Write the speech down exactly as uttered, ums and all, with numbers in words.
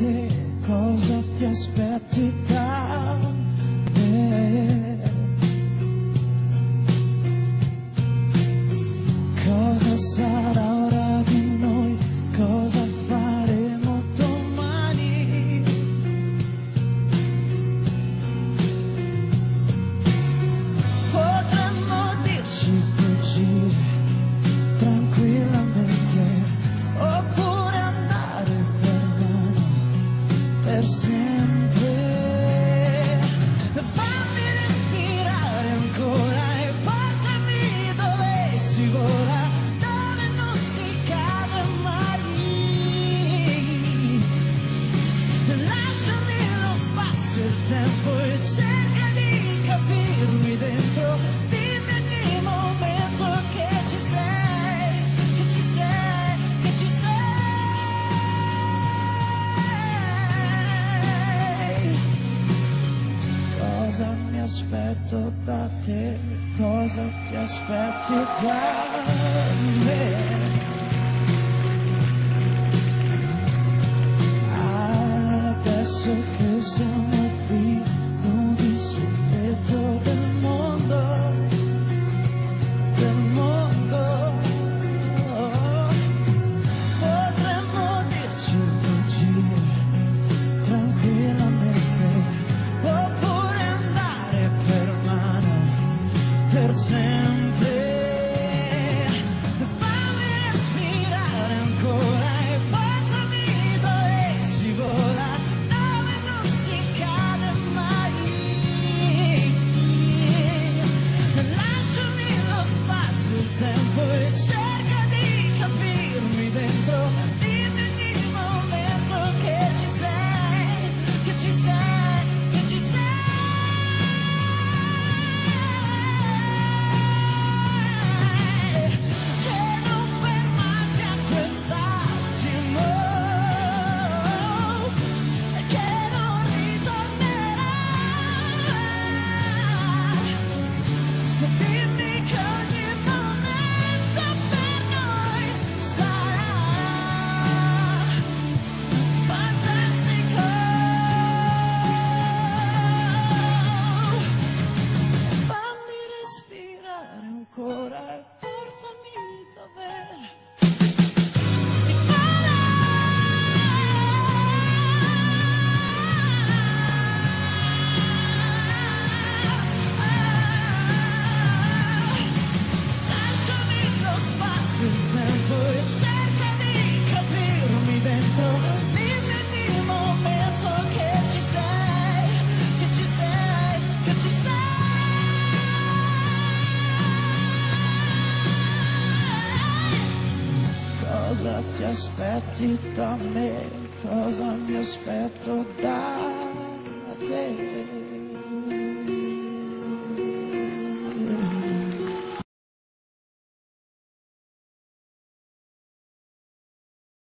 te, cosa ti aspetti da me? Cosa sarà ora di noi? Cosa faremo domani? Potremmo dirci bugie tranquillamente, oppure andare per mano per sempre. Fammi respirare ancora e portami dove si vola, dove non si cade mai. Lasciami lo spazio e il tempo e cerca di capirmi dentro. Dimmi ogni momento che ci sei, che ci sei, che ci sei. Cosa mi aspetto da te? Cosa ti aspetti da me? Adesso che siamo qui, nudi sul tetto del mondo, del mondo. Potremmo dirci bugie tranquillamente, oppure andare per mano per sempre. Fammi respirare ancora e portami dove si vola, dove non si cade mai. Lasciami lo spazio, il tempo e cerca di capirmi dentro. Dimmi ogni momento che ci sei, che ci sei, che ci sei. E non fermarti a quest'attimo che non ritornerà. Dimmi che ogni momento per noi sarà fantastico. Fammi respirare ancora e portami dove si vola. Lasciami lo spazio, il tempo e cerca di capirmi dentro. Dimmi ogni momento che ci sei, che ci sei, che ci sei. Cosa ti aspetti da me? Cosa mi aspetto da